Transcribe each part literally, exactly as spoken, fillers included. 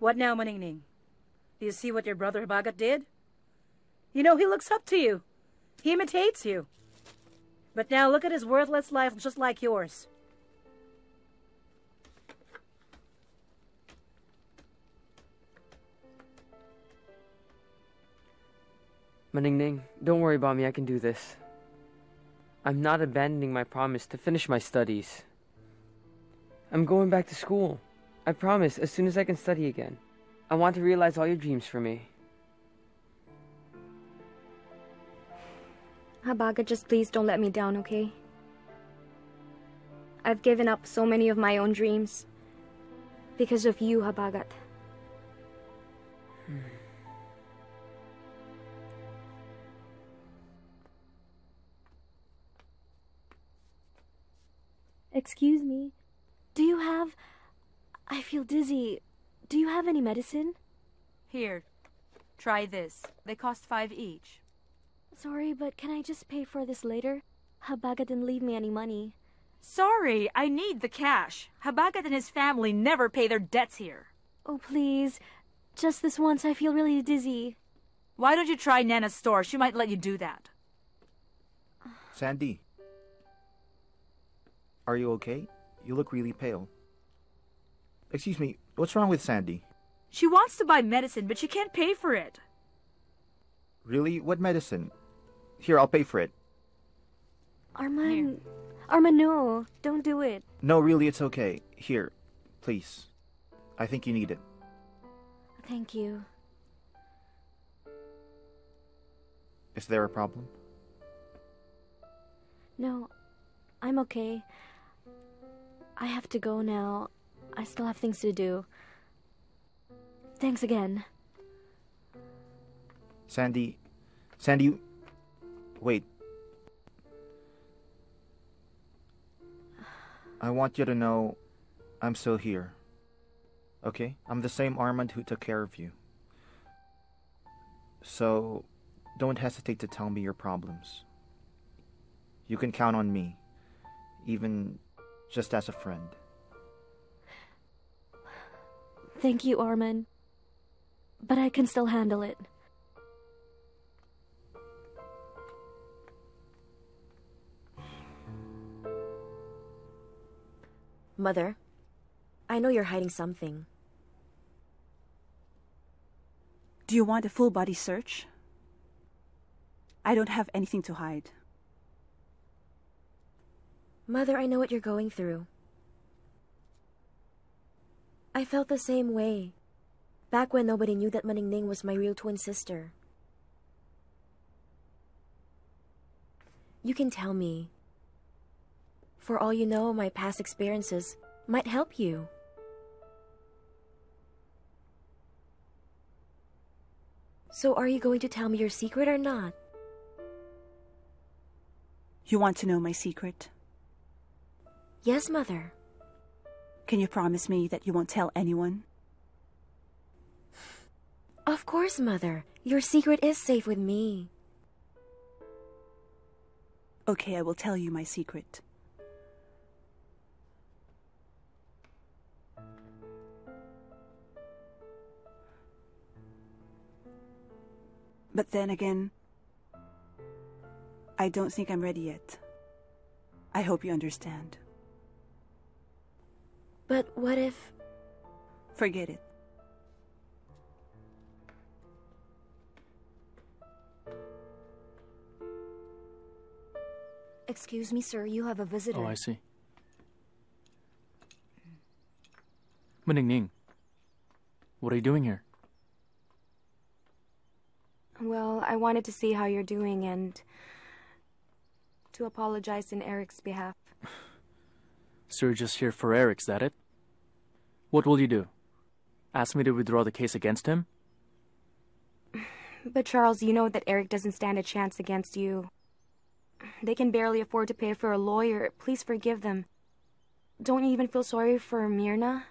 What now, Maningning? Do you see what your brother Habagat did? You know, he looks up to you. He imitates you. But now look at his worthless life just like yours. Maningning, don't worry about me, I can do this. I'm not abandoning my promise to finish my studies. I'm going back to school. I promise, as soon as I can study again. I want to realize all your dreams for me. Habagat, just please don't let me down, okay? I've given up so many of my own dreams. Because of you, Habagat. Hmm. Excuse me. Do you have... I feel dizzy. Do you have any medicine? Here. Try this. They cost five each. Sorry, but can I just pay for this later? Habagat didn't leave me any money. Sorry, I need the cash. Habagat and his family never pay their debts here. Oh, please. Just this once, I feel really dizzy. Why don't you try Nana's store? She might let you do that. Sandy. Are you okay? You look really pale. Excuse me, what's wrong with Sandy? She wants to buy medicine, but she can't pay for it. Really? What medicine? Here, I'll pay for it. Arman... Arman, no. Don't do it. No, really, it's okay. Here, please. I think you need it. Thank you. Is there a problem? No, I'm okay. I have to go now. I still have things to do. Thanks again. Sandy... Sandy... Wait. I want you to know I'm still here. Okay? I'm the same Armand who took care of you. So, don't hesitate to tell me your problems. You can count on me, even just as a friend. Thank you, Arman. But I can still handle it. Mother, I know you're hiding something. Do you want a full body search? I don't have anything to hide. Mother, I know what you're going through. I felt the same way, back when nobody knew that Maningning was my real twin sister. You can tell me. For all you know, my past experiences might help you. So are you going to tell me your secret or not? You want to know my secret? Yes, Mother. Can you promise me that you won't tell anyone? Of course, Mother. Your secret is safe with me. Okay, I will tell you my secret. But then again, I don't think I'm ready yet. I hope you understand. But what if... Forget it. Excuse me, sir. You have a visitor. Oh, I see. Maningning, what are you doing here? Well, I wanted to see how you're doing and to apologize in Eric's behalf. So you're just here for Eric, is that it? What will you do? Ask me to withdraw the case against him? But Charles, you know that Eric doesn't stand a chance against you. They can barely afford to pay for a lawyer. Please forgive them. Don't you even feel sorry for Myrna?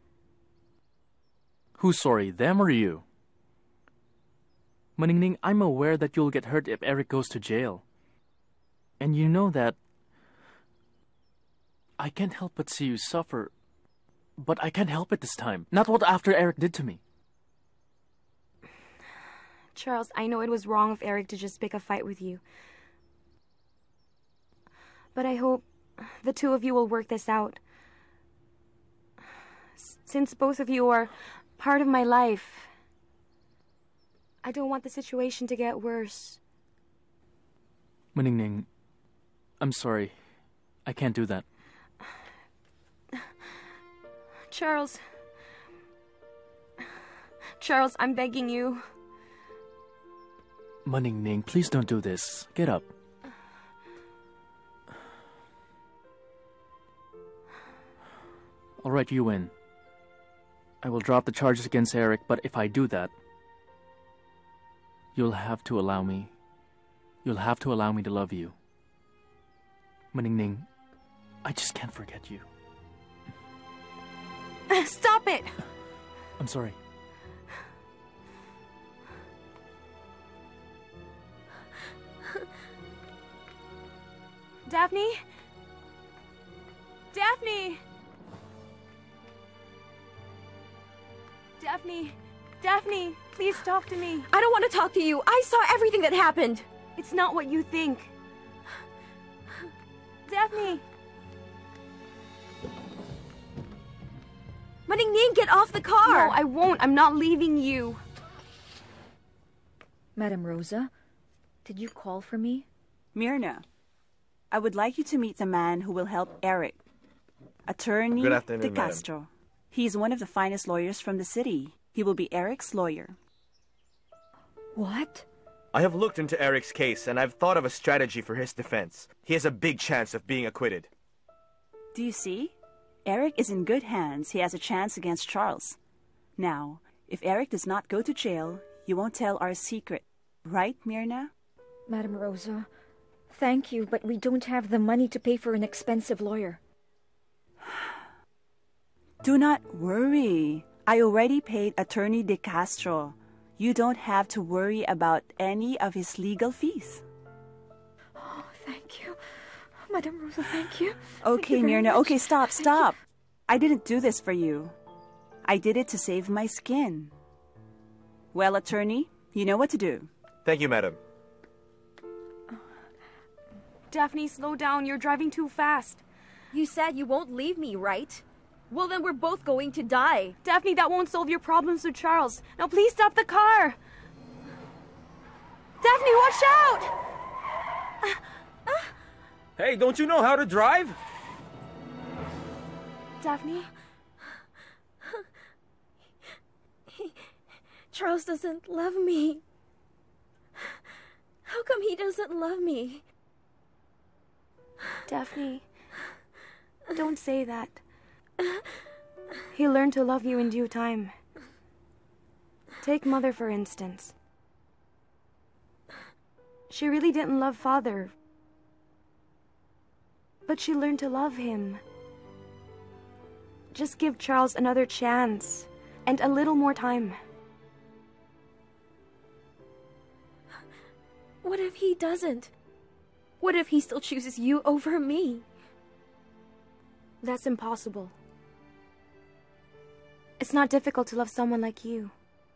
Who's sorry, them or you? Maningning, I'm aware that you'll get hurt if Eric goes to jail. And you know that I can't help but see you suffer. But I can't help it this time. Not what after Eric did to me. Charles, I know it was wrong of Eric to just pick a fight with you. But I hope the two of you will work this out. S- since both of you are part of my life, I don't want the situation to get worse. Maningning, I'm sorry. I can't do that. Charles. Charles, I'm begging you. Maningning, please don't do this. Get up. All right, you win. I will drop the charges against Eric, but if I do that, you'll have to allow me. You'll have to allow me to love you. Maningning, I just can't forget you. Stop it! I'm sorry. Daphne? Daphne! Daphne! Daphne, please talk to me. I don't want to talk to you. I saw everything that happened. It's not what you think. Daphne! Maningning, get off the car! No, I won't. I'm not leaving you. Madam Rosa, did you call for me? Myrna, I would like you to meet the man who will help Eric. Attorney Good afternoon, De madam. Castro. He is one of the finest lawyers from the city. He will be Eric's lawyer. What? I have looked into Eric's case, and I've thought of a strategy for his defense. He has a big chance of being acquitted. Do you see? Eric is in good hands. He has a chance against Charles. Now, if Eric does not go to jail, you won't tell our secret. Right, Myrna? Madam Rosa, thank you, but we don't have the money to pay for an expensive lawyer. Do not worry. I already paid Attorney De Castro. You don't have to worry about any of his legal fees. Oh, thank you. Madam Rosa, thank you. Okay, Thank you very Myrna. much. Okay, stop, Thank stop. I didn't do this for you. I did it to save my skin. Well, attorney, you know what to do. Thank you, madam. Daphne, slow down. You're driving too fast. You said you won't leave me, right? Well, then we're both going to die. Daphne, that won't solve your problems with Charles. Now, please stop the car. Daphne, watch out! Hey, don't you know how to drive? Daphne? He, Charles doesn't love me. How come he doesn't love me? Daphne, don't say that. He'll learn to love you in due time. Take Mother, for instance. She really didn't love Father, but she learned to love him. Just give Charles another chance and a little more time. What if he doesn't? What if he still chooses you over me? That's impossible. It's not difficult to love someone like you.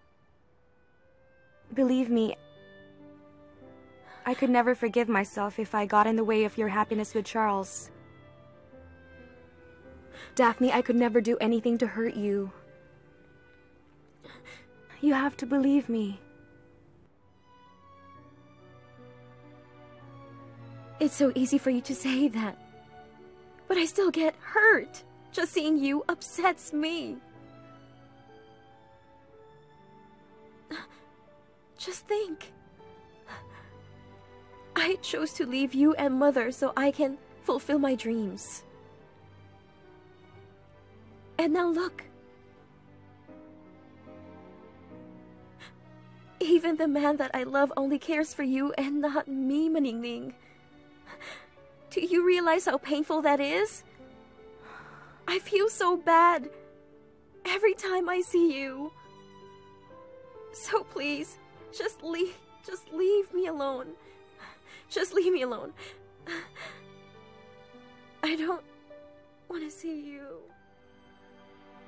Believe me, I could never forgive myself if I got in the way of your happiness with Charles. Daphne, I could never do anything to hurt you. You have to believe me. It's so easy for you to say that. But I still get hurt. Just seeing you upsets me. Just think. I chose to leave you and Mother so I can fulfill my dreams. And now look. Even the man that I love only cares for you and not me, Maningning. Do you realize how painful that is? I feel so bad every time I see you. So please, just leave, just leave me alone. Just leave me alone. I don't want to see you.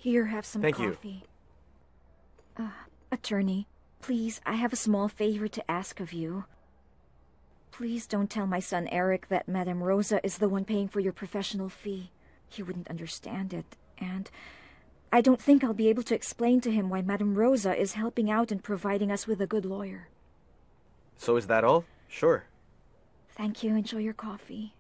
Here, have some Thank you. coffee. Uh, attorney, please, I have a small favor to ask of you. Please don't tell my son Eric that Madame Rosa is the one paying for your professional fee. He wouldn't understand it, and I don't think I'll be able to explain to him why Madame Rosa is helping out and providing us with a good lawyer. So is that all? Sure. Thank you. Enjoy your coffee.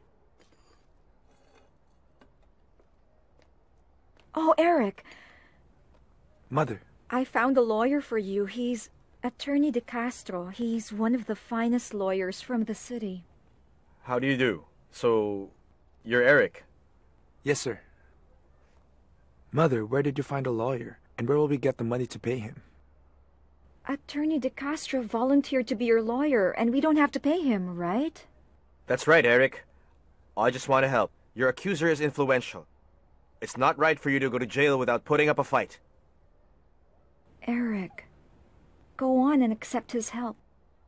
Oh, Eric. Mother. I found a lawyer for you. He's Attorney De Castro. He's one of the finest lawyers from the city. How do you do? So, you're Eric? Yes, sir. Mother, where did you find a lawyer? And where will we get the money to pay him? Attorney De Castro volunteered to be your lawyer, and we don't have to pay him, right? That's right, Eric. I just want to help. Your accuser is influential. It's not right for you to go to jail without putting up a fight. Eric, go on and accept his help.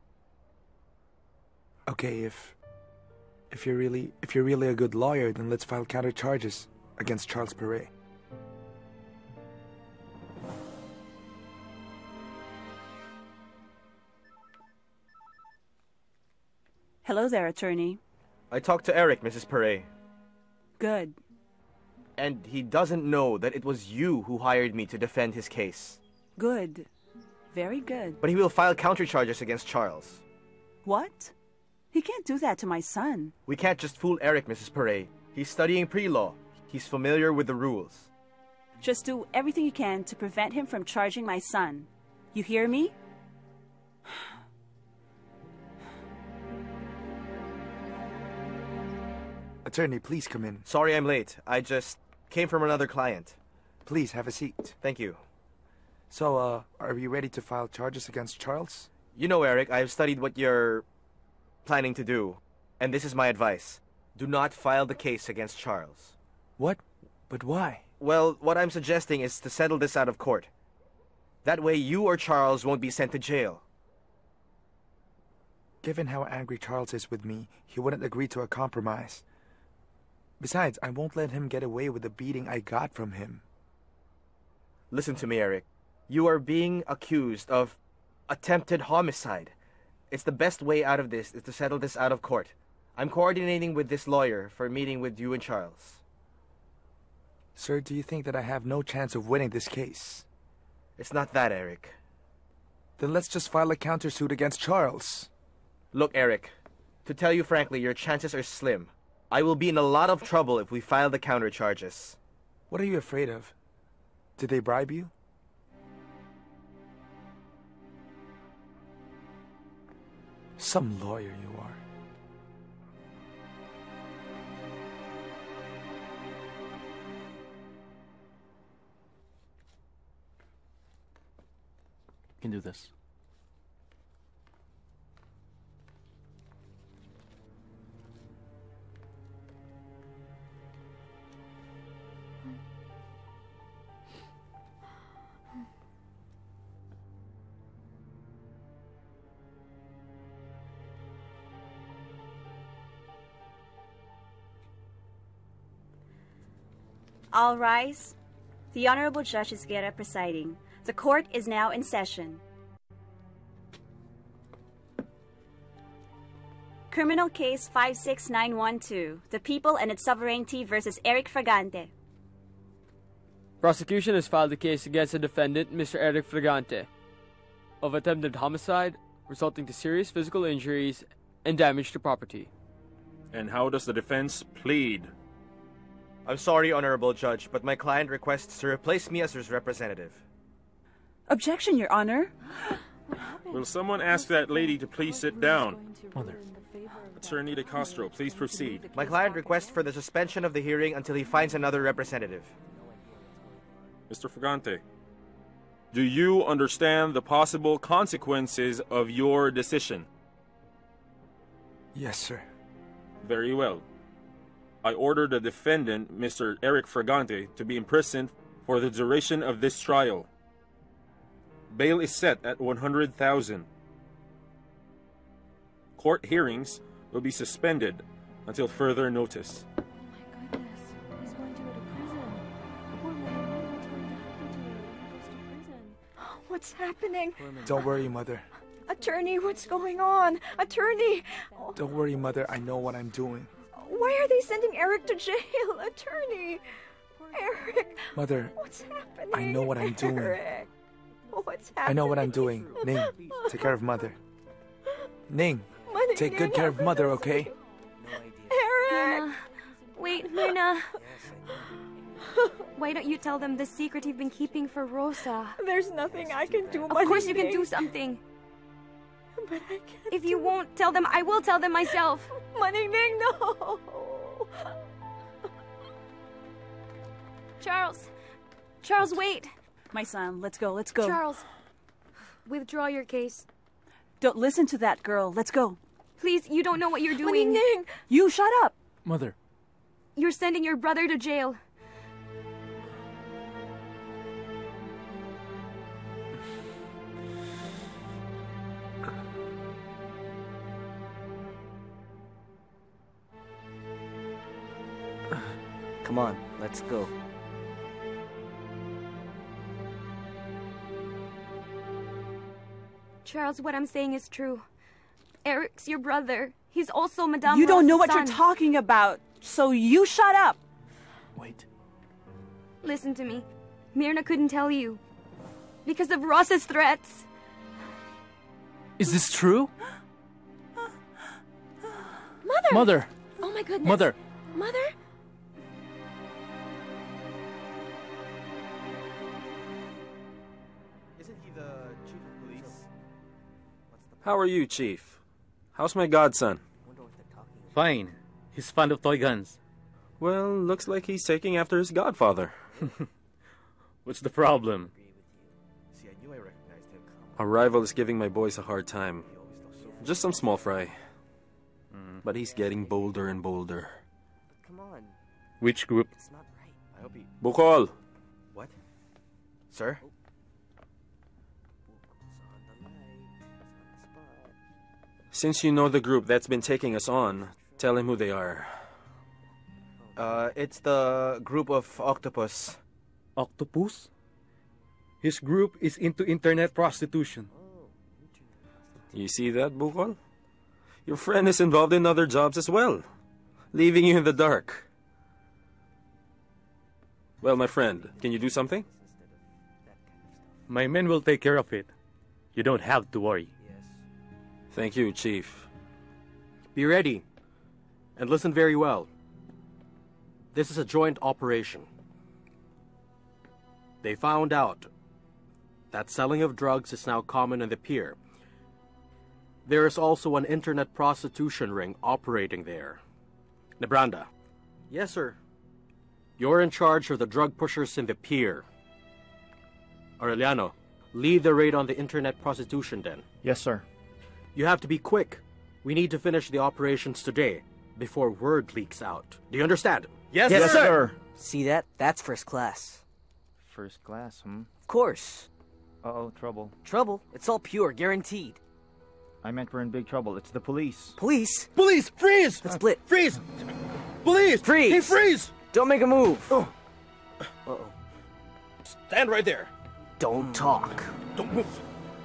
Okay, if if you're really if you're really a good lawyer, then let's file counter charges against Charles Perret. Hello there, attorney. I talked to Eric, Missus Perret. Good. And he doesn't know that it was you who hired me to defend his case. Good. Very good. But he will file countercharges against Charles. What? He can't do that to my son. We can't just fool Eric, Missus Perret. He's studying pre-law. He's familiar with the rules. Just do everything you can to prevent him from charging my son. You hear me? Attorney, please come in. Sorry I'm late. I just came from another client. Please, have a seat. Thank you. So, uh, are we ready to file charges against Charles? You know, Eric, I've studied what you're planning to do. And this is my advice. Do not file the case against Charles. What? But why? Well, what I'm suggesting is to settle this out of court. That way you or Charles won't be sent to jail. Given how angry Charles is with me, he wouldn't agree to a compromise. Besides, I won't let him get away with the beating I got from him. Listen to me, Eric. You are being accused of attempted homicide. It's the best way out of this is to settle this out of court. I'm coordinating with this lawyer for a meeting with you and Charles. Sir, do you think that I have no chance of winning this case? It's not that, Eric. Then let's just file a countersuit against Charles. Look, Eric, to tell you frankly, your chances are slim. I will be in a lot of trouble if we file the counter charges. What are you afraid of? Did they bribe you? Some lawyer you are. You can do this. All rise. The Honorable Judge Esguerra presiding. The court is now in session. Criminal Case five six nine one two, The People and its Sovereignty versus Eric Fragante. Prosecution has filed a case against the defendant, Mister Eric Fragante, of attempted homicide resulting to serious physical injuries and damage to property. And how does the defense plead? I'm sorry, Honorable Judge, but my client requests to replace me as his representative. Objection, Your Honor. Will someone ask that lady to please sit down? Mother. Attorney De Castro, please proceed. My client requests for the suspension of the hearing until he finds another representative. Mister Fragante, do you understand the possible consequences of your decision? Yes, sir. Very well. I order the defendant, Mister Eric Fragante, to be imprisoned for the duration of this trial. Bail is set at one hundred thousand dollars. Court hearings will be suspended until further notice. Oh my goodness. He's going to go to prison. Poor little man, what's going to happen? What's happening? Don't worry, Mother. Attorney, what's going on? Attorney! Oh, Don't worry, Mother. I know what I'm doing. why are they sending Eric to jail? Attorney! Eric! Mother, What's happening? I know what I'm doing. Eric! What's happening? I know what I'm doing. Ning, take care of Mother. Ning, Money, take Ning, good care of Mother, okay? Myrna. Eric! Wait, Myrna. Why don't you tell them the secret you've been keeping for Rosa? There's nothing I can do. Of course you can do something. But I can't. If you won't tell them, I will tell them myself. Money, Ning, no! Charles. Charles, wait. My son, let's go, let's go. Charles, withdraw your case. Don't listen to that girl. Let's go. Please, you don't know what you're Money, doing. Ning! You shut up. Mother. You're sending your brother to jail. Come on, let's go. Charles, what I'm saying is true. Eric's your brother. He's also Madame You don't know Rose's what you're son. talking about, so you shut up. Wait. Listen to me. Myrna couldn't tell you. Because of Ross's threats. Is this true? Mother! Mother! Oh my goodness. Mother! Mother? Isn't he the chief of police? How are you, Chief? How's my godson? Fine. He's fond of toy guns. Well, looks like he's taking after his godfather. What's the problem? See, I knew I recognized him. Our rival is giving my boys a hard time. Just some small fry. But he's getting bolder and bolder. Come on. Which group? It's not right. I hope he... Bukol! What? Sir? Since you know the group that's been taking us on, tell him who they are. Uh, it's the group of Octopus. Octopus? His group is into internet prostitution. You see that, Bukol? Your friend is involved in other jobs as well, leaving you in the dark. Well, my friend, can you do something? My men will take care of it. You don't have to worry. Thank you, Chief. Be ready, and listen very well. This is a joint operation. They found out that selling of drugs is now common in the pier. There is also an internet prostitution ring operating there. Nebranda. Yes, sir. You're in charge of the drug pushers in the pier. Aureliano, lead the raid on the internet prostitution den. Yes, sir. You have to be quick. We need to finish the operations today before word leaks out. Do you understand? Yes, yes sir. sir. See that? That's first class. First class, hmm? Of course. Uh-oh, trouble. Trouble? It's all pure, guaranteed. I meant we're in big trouble. It's the police. Police? Police! Freeze! The split. Freeze! Police! Freeze! Hey, freeze! Don't make a move. Oh. Uh-oh. Stand right there. Don't talk. Don't move.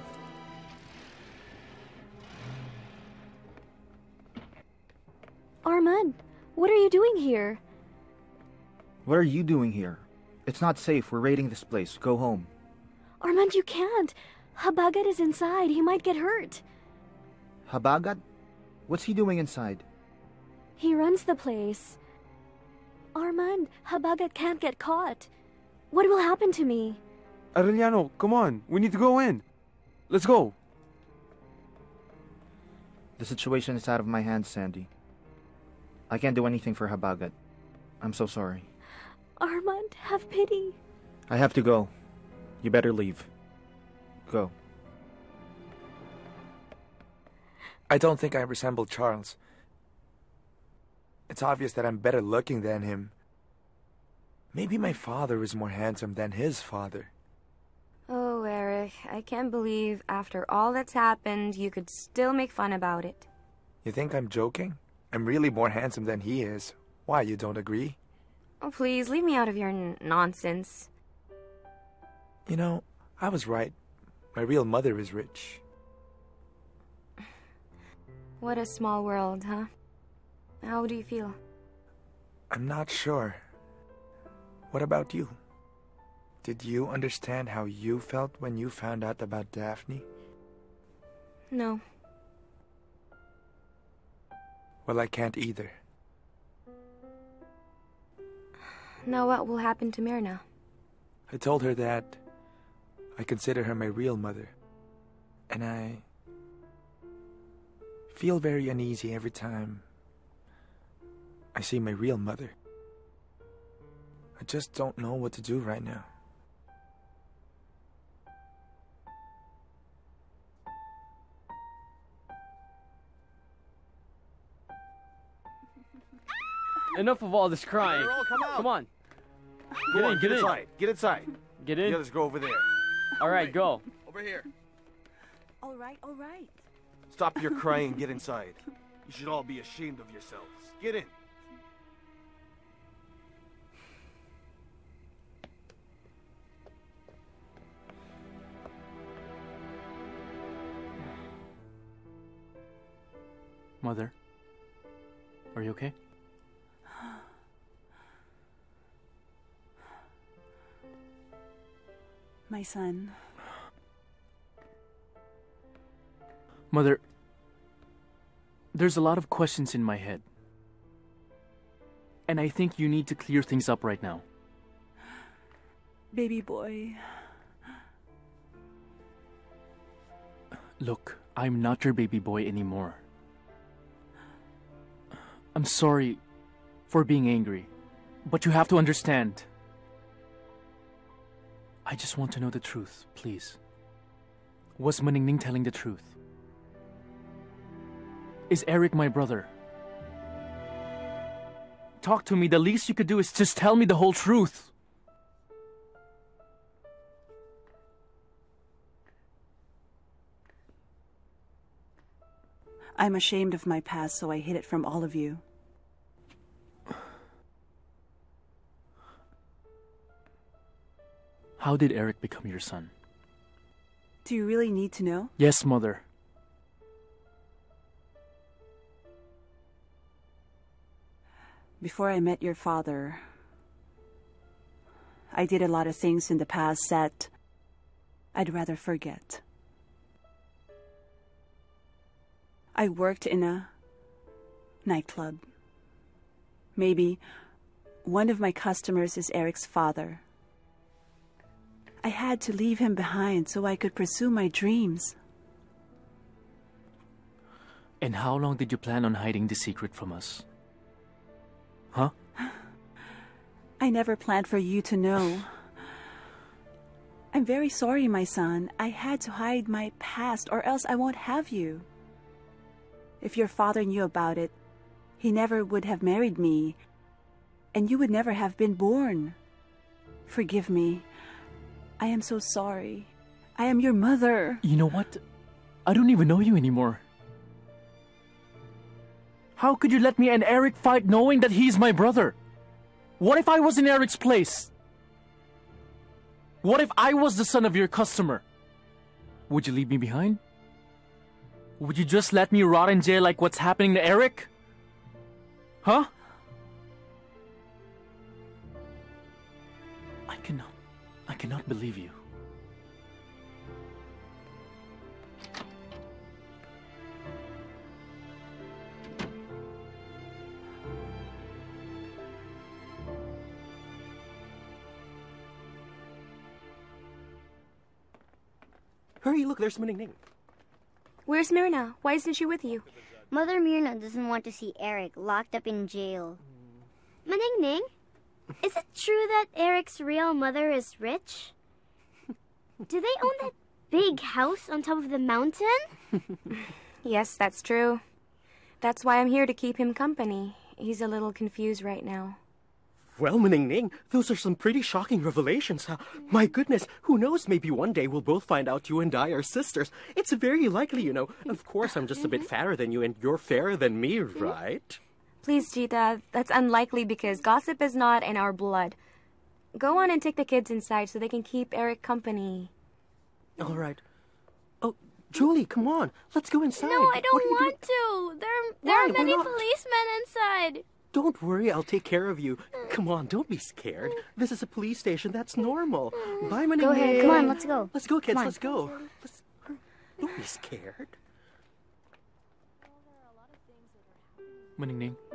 Armand, what are you doing here? What are you doing here? It's not safe. We're raiding this place. Go home. Armand, you can't. Habagat is inside. He might get hurt. Habagat? What's he doing inside? He runs the place. Armand, Habagat can't get caught. What will happen to me? Aureliano, come on. We need to go in. Let's go. The situation is out of my hands, Sandy. I can't do anything for Habagat. I'm so sorry. Armand, have pity. I have to go. You better leave. Go. I don't think I resemble Charles. It's obvious that I'm better looking than him. Maybe my father is more handsome than his father. Oh, Eric, I can't believe after all that's happened, you could still make fun about it. You think I'm joking? I'm really more handsome than he is. Why, you don't agree? Oh, please, leave me out of your n- nonsense. You know, I was right. My real mother is rich. What a small world, huh? How do you feel? I'm not sure. What about you? Did you understand how you felt when you found out about Daphne? No. Well, I can't either. Now what will happen to Myrna? I told her that I consider her my real mother. And I feel very uneasy every time I see my real mother. I just don't know what to do right now. Enough of all this crying. Girl, come out. Come on. Go Get on, in, get get in. inside. Get inside. Get in. The others go over there. All right, go. Over here. All right, all right. Stop your crying and get inside. You should all be ashamed of yourselves. Get in. Mother, are you okay? My son. Mother, there's a lot of questions in my head. And I think you need to clear things up right now. Baby boy. Look, I'm not your baby boy anymore. I'm sorry for being angry, but you have to understand. I just want to know the truth, please. Was Maningning telling the truth? Is Eric my brother? Talk to me. The least you could do is just tell me the whole truth. I'm ashamed of my past, so I hid it from all of you. How did Eric become your son? Do you really need to know? Yes, Mother. Before I met your father, I did a lot of things in the past that I'd rather forget. I worked in a nightclub. Maybe one of my customers is Eric's father. I had to leave him behind so I could pursue my dreams. And how long did you plan on hiding the secret from us? Huh? I never planned for you to know. I'm very sorry, my son. I had to hide my past, or else I won't have you. If your father knew about it, he never would have married me, and you would never have been born. Forgive me. I am so sorry. I am your mother. You know what? I don't even know you anymore. How could you let me and Eric fight knowing that he's my brother? What if I was in Eric's place? What if I was the son of your customer? Would you leave me behind? Would you just let me rot in jail like what's happening to Eric? Huh? I cannot, I cannot believe you. Hurry, look, there's Maningning. Where's Myrna? Why isn't she with you? Mother Myrna doesn't want to see Eric locked up in jail. Maningning, is it true that Eric's real mother is rich? Do they own that big house on top of the mountain? Yes, that's true. That's why I'm here to keep him company. He's a little confused right now. Well, Maningning, those are some pretty shocking revelations. Huh? My goodness, who knows, maybe one day we'll both find out you and I are sisters. It's very likely, you know. Of course, I'm just a bit fatter than you, and you're fairer than me, right? Please, Jita, that's unlikely because gossip is not in our blood. Go on and take the kids inside so they can keep Eric company. All right. Julie, come on. Let's go inside. No, I don't What are you want to. There, there Why? are many Why not? policemen inside. Don't worry, I'll take care of you. Come on, don't be scared. This is a police station. That's normal. Bye, Maning Go ahead, Ning. come on, let's go. Let's go, kids. Come on. Let's go. Let's... Don't be scared. Maningning,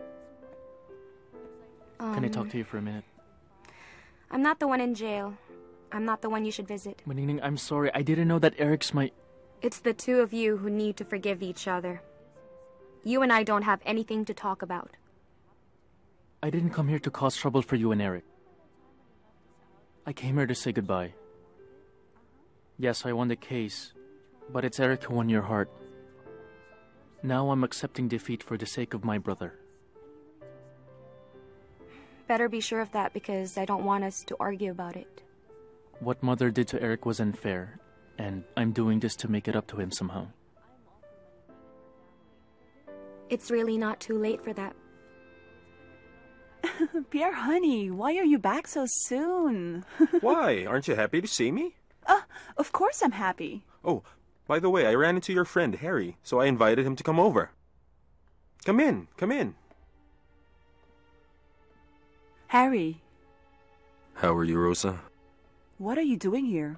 Um, can I talk to you for a minute? I'm not the one in jail. I'm not the one you should visit. Maningning, I'm sorry. I didn't know that Eric's my... It's the two of you who need to forgive each other. You and I don't have anything to talk about. I didn't come here to cause trouble for you and Eric. I came here to say goodbye. Yes, I won the case, but it's Eric who won your heart. Now I'm accepting defeat for the sake of my brother. Better be sure of that because I don't want us to argue about it. What Mother did to Eric was unfair, and I'm doing this to make it up to him somehow. It's really not too late for that. Pierre, honey, why are you back so soon? Why? Aren't you happy to see me? Uh, of course I'm happy. Oh, by the way, I ran into your friend, Harry, so I invited him to come over. Come in, come in. Harry, How are you, Rosa? what are you doing here?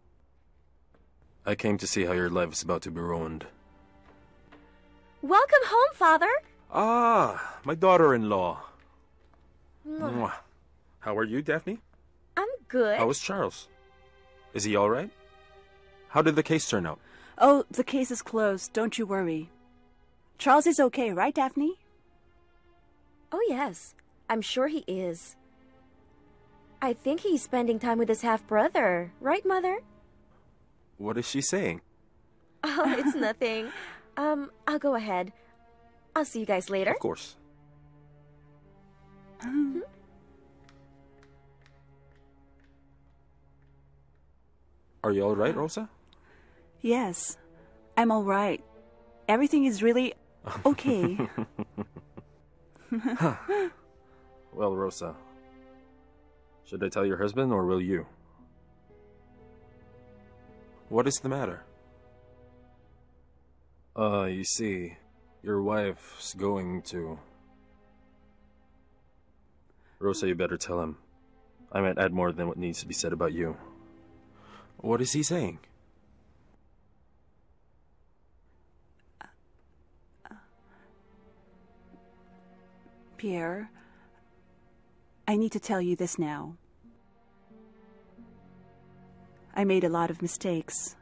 I came to see how your life is about to be ruined. Welcome home, Father. Ah, my daughter-in-law. Mwah. Mwah. How are you, Daphne? I'm good. How is Charles? Is he all right? How did the case turn out? Oh, the case is closed. Don't you worry. Charles is okay, right, Daphne? Oh, yes. I'm sure he is. I think he's spending time with his half-brother. Right, Mother? What is she saying? Oh, it's nothing. Um, I'll go ahead. I'll see you guys later. Of course. Are you all right, Rosa? Yes, I'm all right. Everything is really okay. Well, Rosa, should I tell your husband or will you? What is the matter? Uh, you see, your wife's going to... Rosa, you better tell him. I might add more than what needs to be said about you. What is he saying? Pierre, I need to tell you this now. I made a lot of mistakes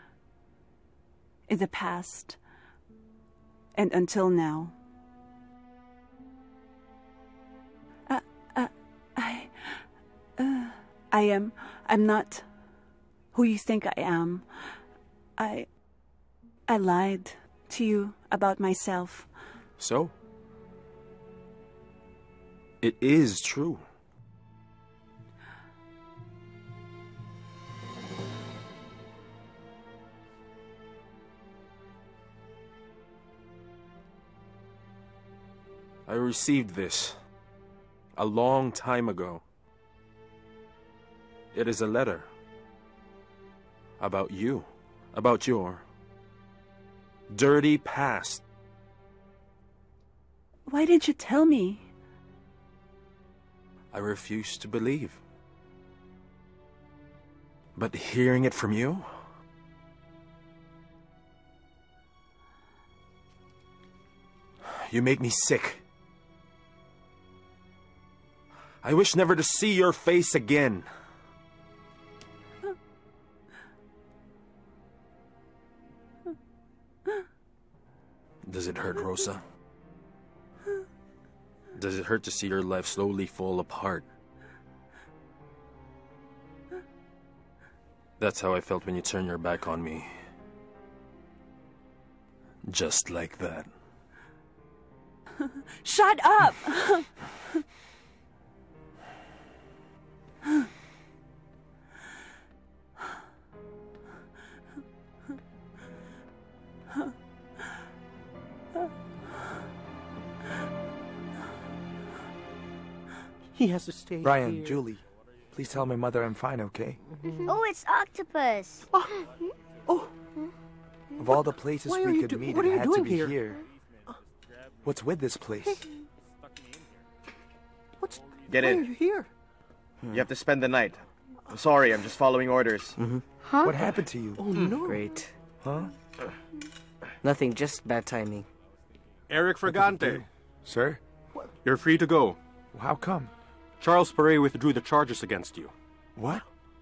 in the past and until now. Uh, uh, I, uh, I am, I'm not who you think I am. I, I lied to you about myself. So? It is true. I received this a long time ago. It is a letter about you, about your dirty past. Why didn't you tell me? I refuse to believe. But hearing it from you? You make me sick. I wish never to see your face again. Does it hurt, Rosa? Does it hurt to see your life slowly fall apart? That's how I felt when you turned your back on me. Just like that. Shut up! He has to stay Brian, here. Julie, please tell my mother I'm fine, okay? Oh, it's Octopus. Oh, Of all the places Why are we you could do- meet, what it are you had to doing be here? here. What's with this place? What's Get why in. are you here? You have to spend the night. I'm sorry, I'm just following orders. Mm-hmm. Huh? What happened to you? Oh no. Great. Huh? Nothing, just bad timing. Eric Fragante, Sir? you're free to go. How come? Charles Perret withdrew the charges against you. What?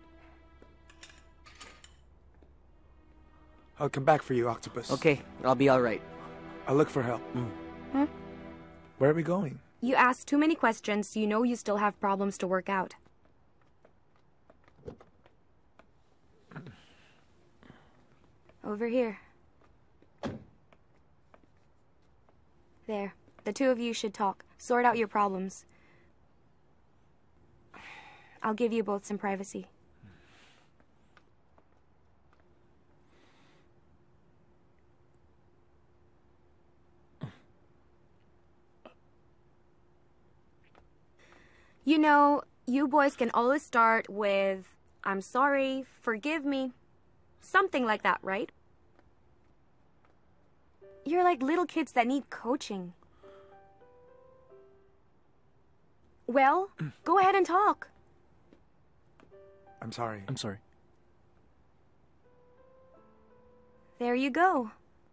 I'll come back for you, Octopus. Okay, I'll be alright. I'll look for help. Huh? Where are we going? You ask too many questions, you know you still have problems to work out. Over here. There. The two of you should talk. Sort out your problems. I'll give you both some privacy. You know, you boys can always start with, I'm sorry, forgive me. Something like that, right? You're like little kids that need coaching. Well, go ahead and talk. I'm sorry. I'm sorry. There you go.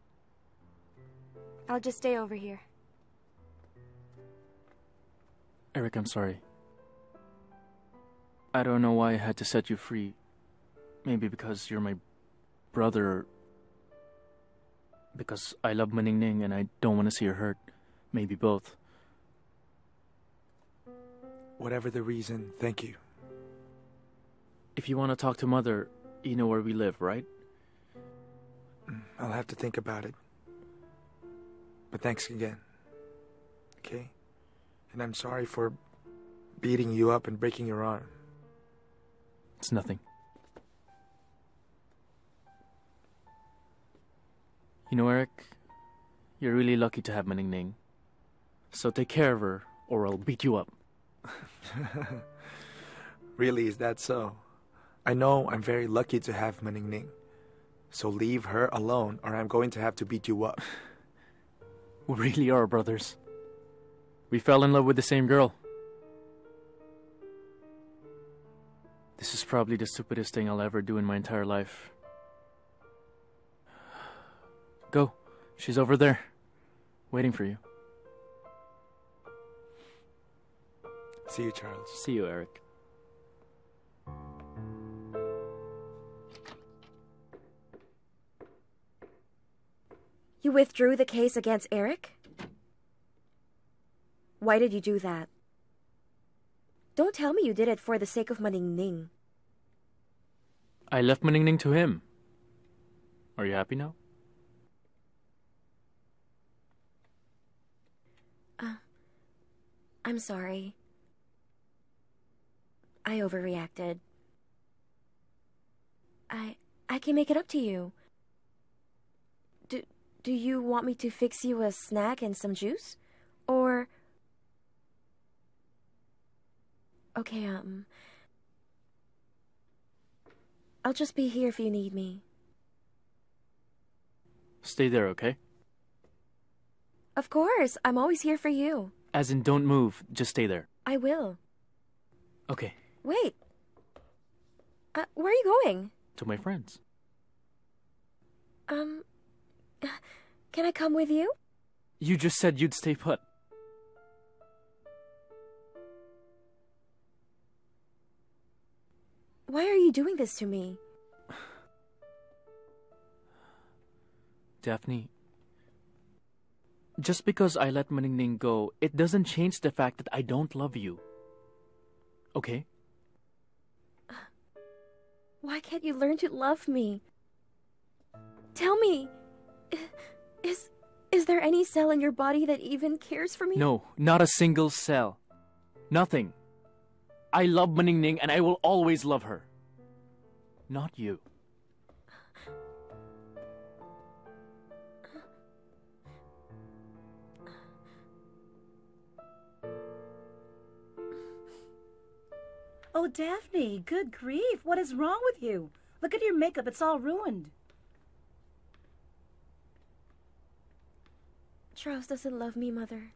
I'll just stay over here. Eric, I'm sorry. I don't know why I had to set you free. Maybe because you're my brother. Because I love Maningning and I don't want to see her hurt. Maybe both. Whatever the reason, thank you. If you want to talk to Mother, you know where we live, right? I'll have to think about it. But thanks again. Okay? And I'm sorry for beating you up and breaking your arm. It's nothing. You know, Eric, you're really lucky to have Maningning. So take care of her, or I'll beat you up. Really, is that so? I know I'm very lucky to have Maningning. So leave her alone, or I'm going to have to beat you up. We really are brothers. We fell in love with the same girl. This is probably the stupidest thing I'll ever do in my entire life. Go. She's over there, waiting for you. See you, Charles. See you, Eric. You withdrew the case against Eric? Why did you do that? Don't tell me you did it for the sake of Maningning. I left Maningning to him. Are you happy now? Uh, I'm sorry. I overreacted. I I can make it up to you. Do do you want me to fix you a snack and some juice? Or Okay, um I'll just be here if you need me. Stay there, okay? Of course, I'm always here for you. As in, don't move. Just stay there. I will. Okay. Wait. Uh, where are you going? To my friends. Um, can I come with you? You just said you'd stay put. Why are you doing this to me? Daphne, just because I let Maningning go, it doesn't change the fact that I don't love you. Okay? Why can't you learn to love me? Tell me, is is there any cell in your body that even cares for me? No, not a single cell. Nothing. I love Maningning and I will always love her. Not you. Oh, Daphne, good grief. What is wrong with you? Look at your makeup. It's all ruined. Charles doesn't love me, Mother.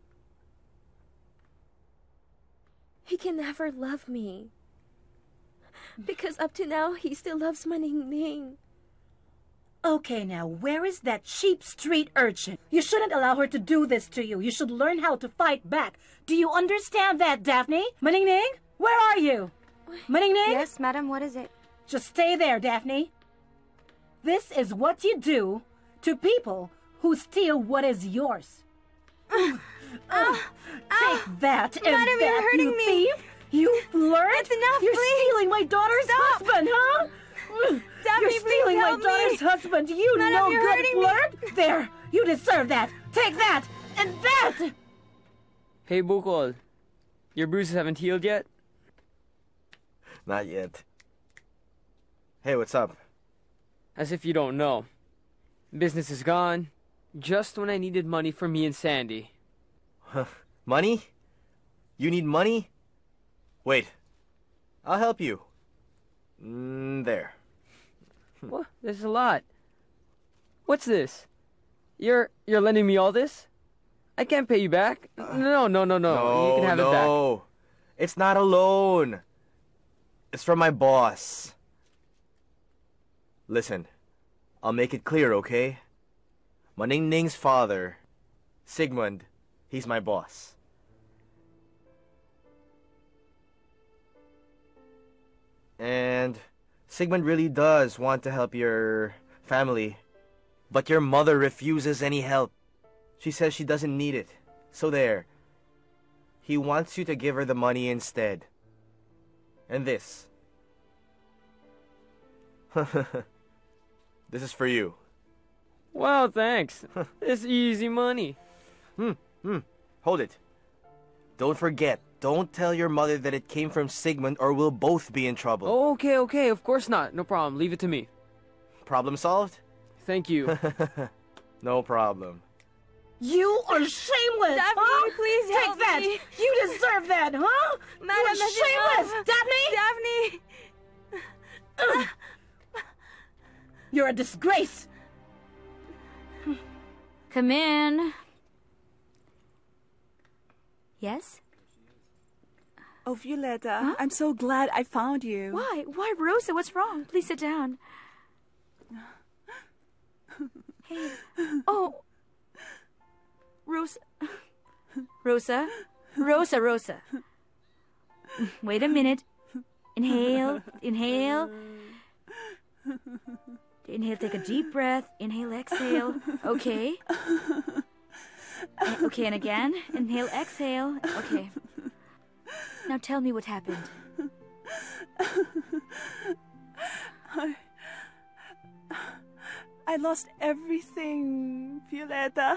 He can never love me. Because up to now, he still loves Maningning. Okay, now, where is that cheap street urchin? You shouldn't allow her to do this to you. You should learn how to fight back. Do you understand that, Daphne? Maningning? Where are you? Maningning? Yes, madam, what is it? Just stay there, Daphne. This is what you do to people who steal what is yours. Uh, uh, Take that and Madam, that, you're hurting you me. thief! You flirt! That's enough, You're please. stealing my daughter's Stop. husband, huh? Daphne, You're please stealing my help me. daughter's husband, you Madam, no you're good hurting me. flirt! There, you deserve that! Take that and that! Hey, Bukol. Your bruises haven't healed yet? Not yet. Hey, what's up? As if you don't know. Business is gone. Just when I needed money for me and Sandy. Money? You need money? Wait. I'll help you. Mm, there. What? There's a lot. What's this? You're you're lending me all this? I can't pay you back. No, no, no, no. No, you can have no. it back. It's not a loan. It's from my boss. Listen, I'll make it clear, okay? Maningning's father, Sigmund, he's my boss. And Sigmund really does want to help your family, but your mother refuses any help. She says she doesn't need it. So there. He wants you to give her the money instead. And this. This is for you. Wow, thanks. It's easy money. Hmm, hmm. Hold it. Don't forget, don't tell your mother that it came from Sigmund or we'll both be in trouble. Oh, okay, okay. Of course not. No problem. Leave it to me. Problem solved? Thank you. No problem. You are shameless, Daphne, huh? please Take help that. me. You deserve that, huh? Madam, You're that's shameless, enough. Daphne. Daphne. You're a disgrace. Come in. Yes? Oh, Violetta, huh? I'm so glad I found you. Why? Why, Rosa? What's wrong? Please sit down. Hey. Oh. Rosa. Rosa. Rosa, Rosa. Wait a minute. Inhale. Inhale. Inhale, take a deep breath. Inhale, exhale. Okay. And- okay, and again. Inhale, exhale. Okay. Now tell me what happened. I, I lost everything, Violetta.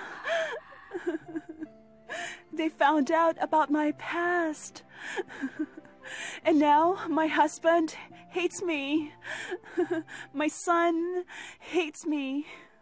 They found out about my past. And now my husband hates me. My son hates me.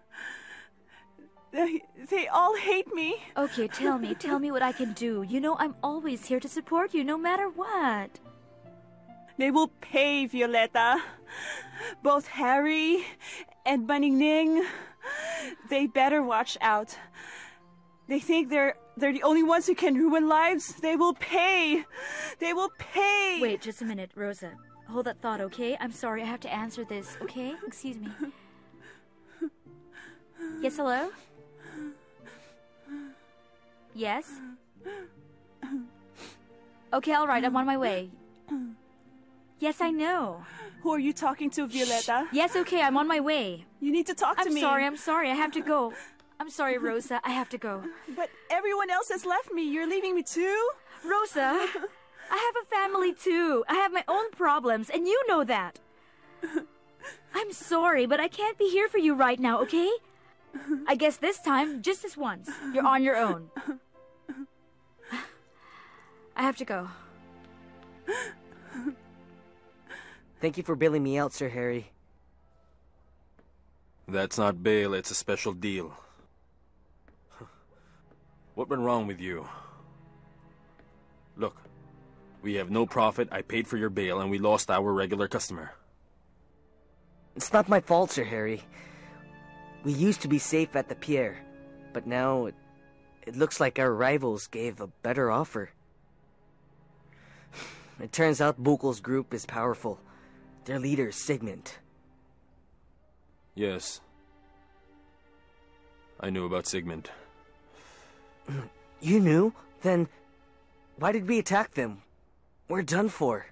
They, they all hate me. Okay, tell me. Tell me what I can do. You know I'm always here to support you no matter what. They will pay, Violetta. Both Harry and Maningning. They better watch out. They think they're they're the only ones who can ruin lives. They will pay. They will pay. Wait, just a minute, Rosa. Hold that thought, okay? I'm sorry, I have to answer this, okay? Excuse me. Yes, hello? Yes? Okay, all right, I'm on my way. Yes, I know. Who are you talking to, Violetta? Shh. Yes, okay, I'm on my way. You need to talk I'm to me. I'm sorry, I'm sorry, I have to go. I'm sorry, Rosa, I have to go. But everyone else has left me. You're leaving me too? Rosa, I have a family too. I have my own problems, and you know that. I'm sorry, but I can't be here for you right now, okay? I guess this time, just this once, you're on your own. I have to go. Thank you for bailing me out, Sir Harry. That's not bail, it's a special deal. What went wrong with you? Look, we have no profit, I paid for your bail, and we lost our regular customer. It's not my fault, Sir Harry. We used to be safe at the pier, but now it, It looks like our rivals gave a better offer. It turns out Bukel's group is powerful. Their leader is Sigmund. Yes. I knew about Sigmund. You knew? Then why did we attack them? We're done for.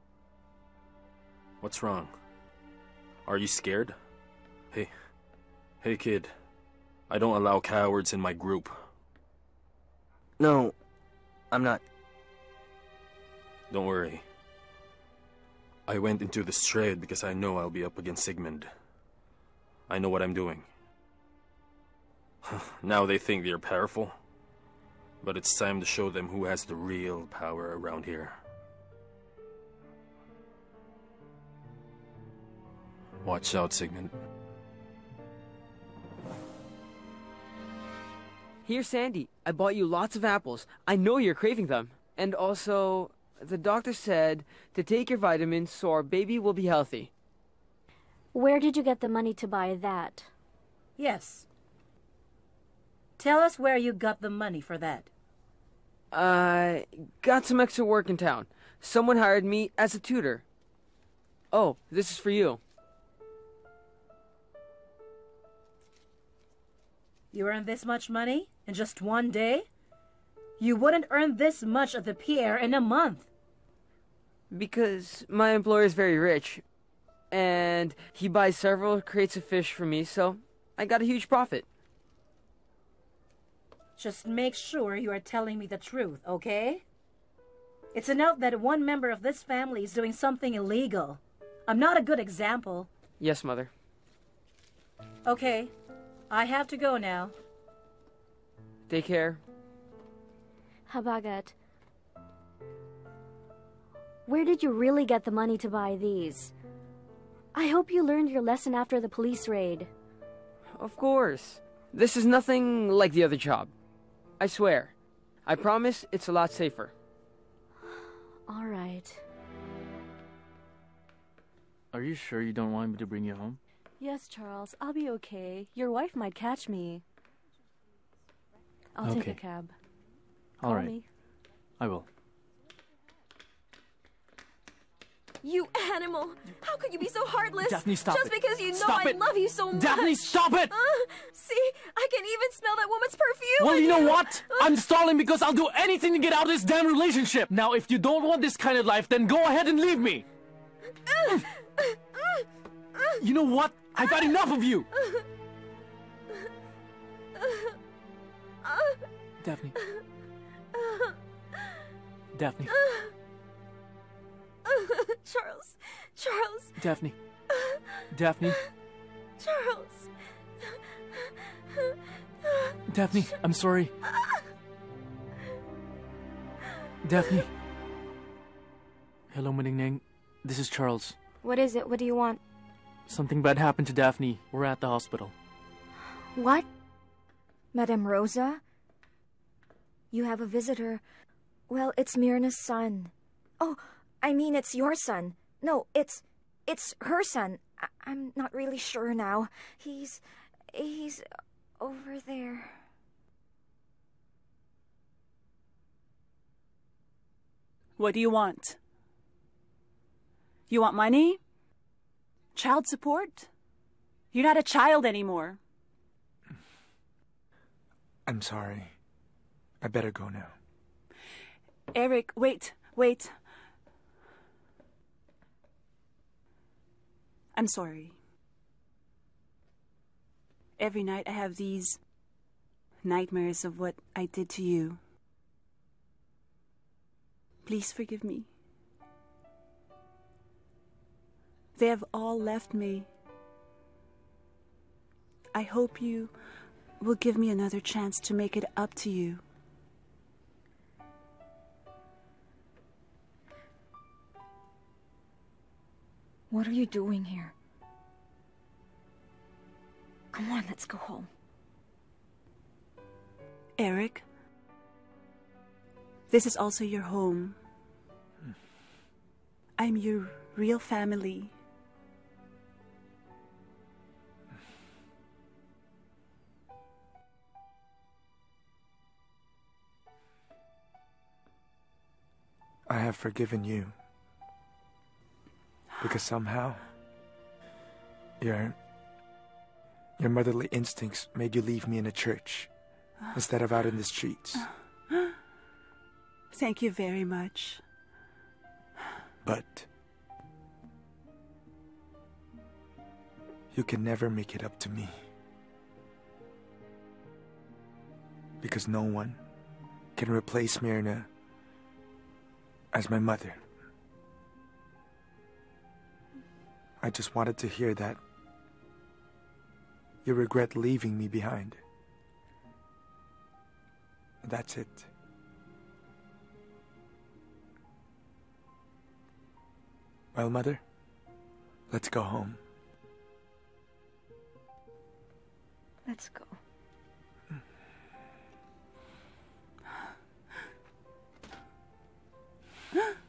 What's wrong? Are you scared? Hey. Hey, kid. I don't allow cowards in my group. No, I'm not. Don't worry. I went into the Strayed because I know I'll be up against Sigmund. I know what I'm doing. Now they think they're powerful. But it's time to show them who has the real power around here. Watch out, Sigmund. Here, Sandy. I bought you lots of apples. I know you're craving them. And also, the doctor said to take your vitamins so our baby will be healthy. Where did you get the money to buy that? Yes. Tell us where you got the money for that. I got some extra work in town. Someone hired me as a tutor. Oh, this is for you. You earned this much money in just one day? You wouldn't earn this much at the pier in a month. Because my employer is very rich. And he buys several crates of fish for me, so I got a huge profit. Just make sure you are telling me the truth, okay? It's a note that one member of this family is doing something illegal. I'm not a good example. Yes, Mother. Okay, I have to go now. Take care. Habagat, where did you really get the money to buy these? I hope you learned your lesson after the police raid. Of course. This is nothing like the other job. I swear. I promise it's a lot safer. All right. Are you sure you don't want me to bring you home? Yes, Charles. I'll be okay. Your wife might catch me. I'll Okay. take a cab. All Call right. me. I will. You animal! How could you be so heartless? Daphne, stop Just it. because you know Stop I it. love you so much. Daphne, stop it! Uh, see, I can even smell that woman's perfume. Well, in you know here. what? I'm stalling because I'll do anything to get out of this damn relationship. Now, if you don't want this kind of life, then go ahead and leave me. You know what? I've had enough of you. Daphne. Daphne. Charles. Charles. Daphne. Daphne. Charles. Daphne, I'm sorry. Daphne. Hello, Maningning. This is Charles. What is it? What do you want? Something bad happened to Daphne. We're at the hospital. What? Madame Rosa? You have a visitor. Well, it's Myrna's son. Oh, I mean, it's your son. No, it's... it's her son. I- I'm not really sure now. He's... he's over there. What do you want? You want money? Child support? You're not a child anymore. I'm sorry. I better go now. Eric, wait, wait. I'm sorry. Every night I have these nightmares of what I did to you. Please forgive me. They have all left me. I hope you will give me another chance to make it up to you. What are you doing here? Come on, let's go home. Eric, this is also your home. I'm your real family. have forgiven you. Because somehow, your, your motherly instincts made you leave me in a church instead of out in the streets. Thank you very much. But you can never make it up to me. Because no one can replace Myrna as my mother. I just wanted to hear that you regret leaving me behind. That's it. Well, Mother, let's go home. Let's go. Huh?